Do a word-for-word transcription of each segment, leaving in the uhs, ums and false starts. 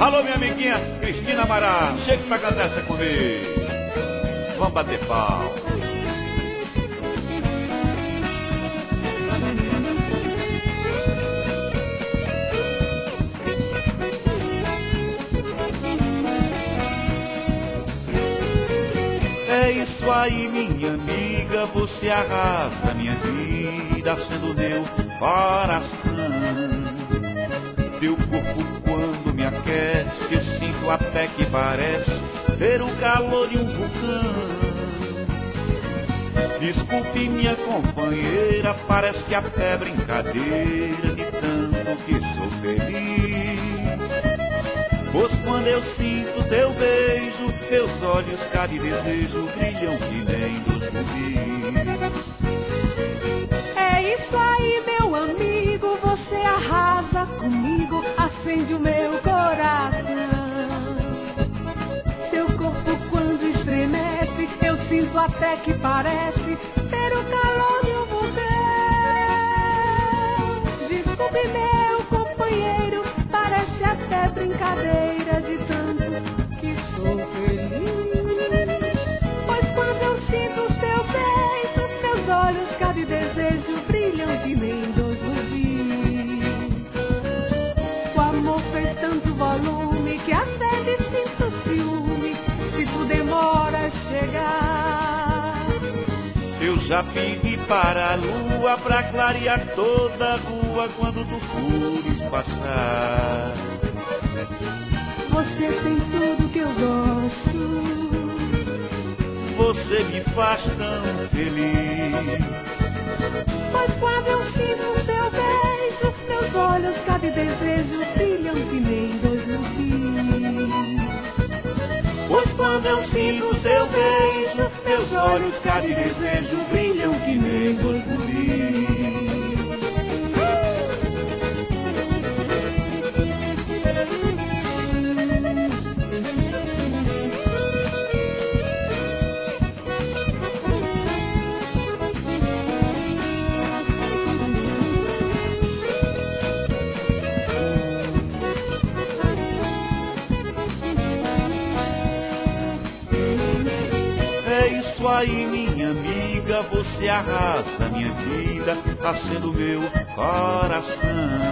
Alô, minha amiguinha Cristina Amaral, chega pra cantar essa comigo. Vamos bater pau. É isso aí, minha amiga, você arrasa minha vida, sendo meu coração. Teu corpo quando me aquece, eu sinto até que parece ter o calor de um vulcão. Desculpe minha companheira, parece até brincadeira de tanto que sou feliz. Pois quando eu sinto teu beijo, meus olhos cá de desejo brilham que nem dos rubis. É isso aí, meu amigo, você arrasa comigo, acende o meu coração. Seu corpo quando estremece, eu sinto até que parece ter o calor de um vulcão. Desculpe, meu companheiro, parece até brincadeira de tanto que sou feliz. Pois quando eu sinto seu beijo, meus olhos cá de desejo brilham que nem dois rubis. O amor fez tanto volume que às vezes sinto ciúme se tu demora a chegar. Eu já pedi para a lua pra clarear toda a rua quando tu fores passar. Você tem tudo que eu gosto, você me faz tão feliz. pois quando eu sinto seu beijo, meus olhos cá de desejo brilham que nem dois rubis. Pois quando eu sinto seu beijo, meus olhos cá de desejo brilham que nem dois rubis. É isso aí, minha amiga, você arrasa minha vida, acendo meu coração.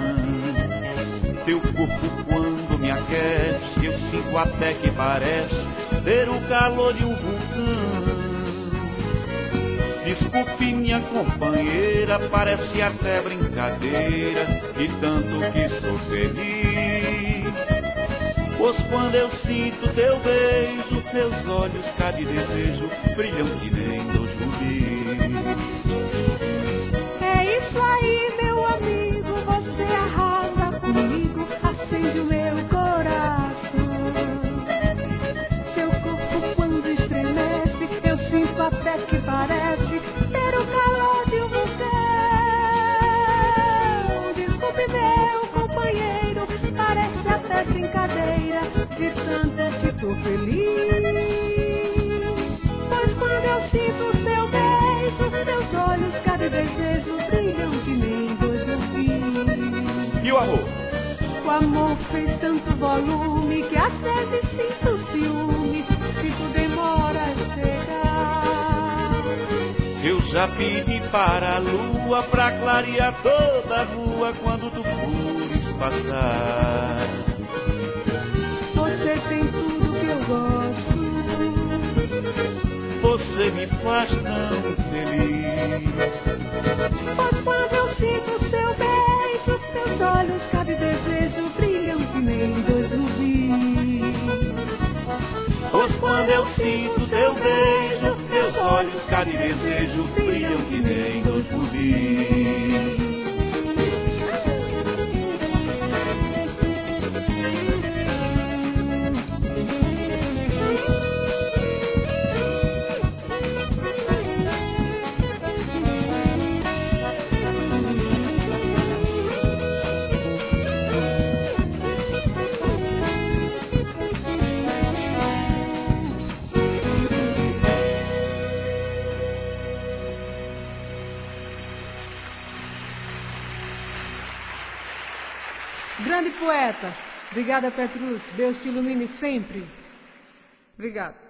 Teu corpo quando me aquece, eu sinto até que parece ter o calor de um vulcão. Desculpe minha companheira, parece até brincadeira de tanto que sou feliz. Pois quando eu sinto teu beijo, meus olhos cá de desejo brilham que nem dois rubis. É isso aí, meu amigo, você arrasa comigo, acende o meu coração. Seu corpo quando estremece, eu sinto até que parece ter o calor de um vulcão. Desculpe, meu companheiro, parece até brincadeira de tanto que tô feliz. Pois quando eu sinto seu beijo, meus olhos cá de desejo brilham que nem dois rubis. E o amor? O amor fez tanto volume que às vezes sinto ciúme se tu demora a chegar. Eu já pedi para a lua pra clarear toda a rua quando tu fores passar. Você tem tudo que eu gosto, você me faz tão feliz. pois quando eu sinto seu beijo, meus olhos cá de desejo brilham que nem dois rubis. Pois quando eu sinto teu beijo, meus olhos cá de desejo brilham que nem dois rubis. Grande poeta. Obrigada, Petrus. Deus te ilumine sempre. Obrigada.